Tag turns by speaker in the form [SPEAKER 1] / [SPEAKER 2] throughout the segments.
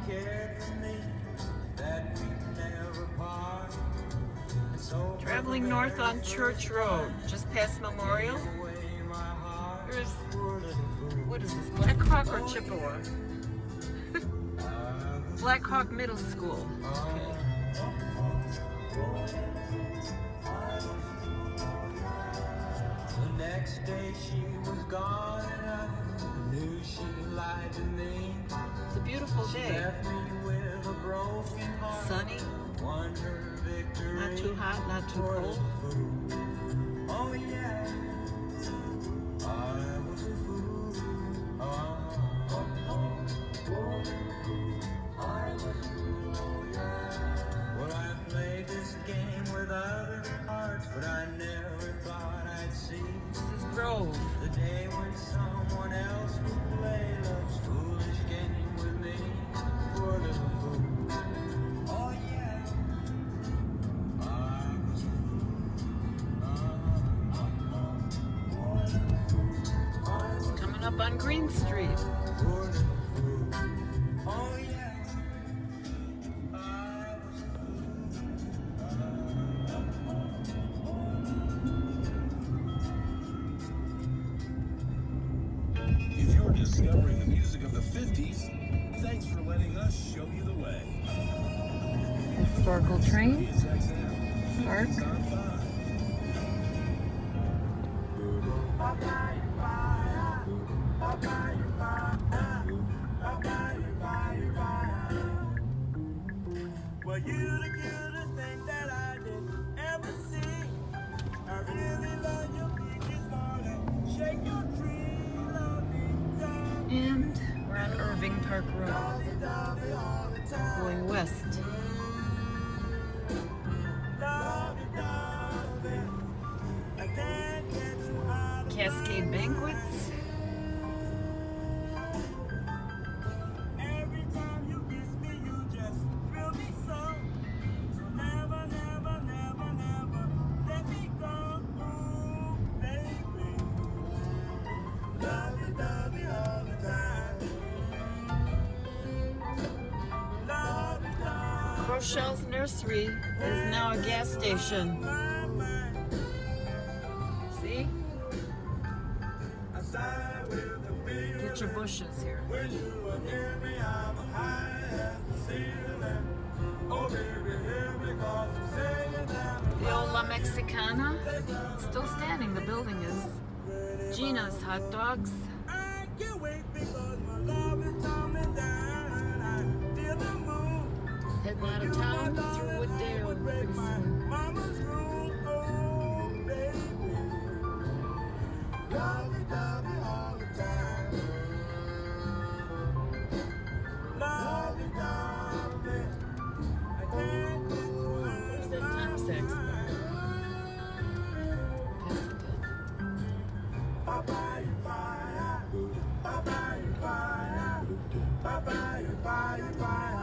[SPEAKER 1] Traveling north on Church Road, just past Memorial. There's, what is this, Black Hawk or Chippewa? Black Hawk Middle School. Okay.
[SPEAKER 2] The next day she was gone and I knew she lied to me.
[SPEAKER 1] It's a beautiful day.
[SPEAKER 2] Left me with a broken heart.
[SPEAKER 1] Sunny.
[SPEAKER 2] Won her victory.
[SPEAKER 1] Not too hot, not too cold.
[SPEAKER 2] Oh yeah, I was a fool. I was a fool. Oh yeah. Well, I played this game with other hearts, but I never thought I'd see.
[SPEAKER 1] This is Grove.
[SPEAKER 2] The day when someone else would play love's foolish game with me. Poor little fool. Oh yeah, I was a fool.
[SPEAKER 1] Coming up on Green Street.
[SPEAKER 2] Poor little fool. Oh yeah, I was a
[SPEAKER 3] If you're discovering the music of the 50s, thanks for letting us show you the way.
[SPEAKER 1] Historical train.
[SPEAKER 3] KSXM,
[SPEAKER 1] Park.
[SPEAKER 3] 50s on 5.
[SPEAKER 2] Well, you're the cutest thing that I did ever see. I really love your peaches, darling. Shake your tree, lovely time.
[SPEAKER 1] And we're on Irving Park Road,
[SPEAKER 2] Lovely, lovely all the time.
[SPEAKER 1] going west.
[SPEAKER 2] Lovely, lovely. I can't get you out of
[SPEAKER 1] Cascade Banquets.
[SPEAKER 2] Every time you kiss me, you just thrill me so. So never, never, never, never let me go, ooh, baby. Love you all the time. Love you,
[SPEAKER 1] Crochel's Nursery is now a gas station.
[SPEAKER 2] my mind.
[SPEAKER 1] See?
[SPEAKER 2] I sigh with the feeling.
[SPEAKER 1] Get your bushes here.
[SPEAKER 2] When you are near me, I'm high as the ceiling. Oh, baby, hear me 'cause I'm singing down
[SPEAKER 1] The old La Mexicana, still standing. The building is. Gina's Hot Dogs.
[SPEAKER 2] I can't wait because my love is coming down. I feel the moon.
[SPEAKER 1] Heading out of town through Wooddale pretty soon.
[SPEAKER 2] Mama's room, oh, baby. Love you all the time. Love you, darling. I can't get you out
[SPEAKER 1] There's
[SPEAKER 2] of
[SPEAKER 1] that
[SPEAKER 2] my
[SPEAKER 1] Times X.
[SPEAKER 2] mind. Papaya, papaya, papaya, papaya, papaya, papaya.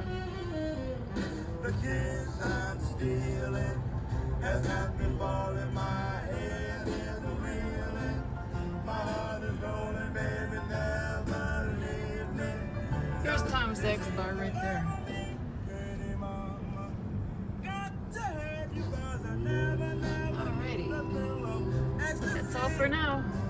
[SPEAKER 2] The kiss I'm stealing has got me falling. My head is reeling. My heart is rolling, baby, never leave me.
[SPEAKER 1] Here's Tom's X bar right there.
[SPEAKER 2] Pretty mama, got to have you 'cause I never
[SPEAKER 1] Alrighty.
[SPEAKER 2] let the love
[SPEAKER 1] That's all for now.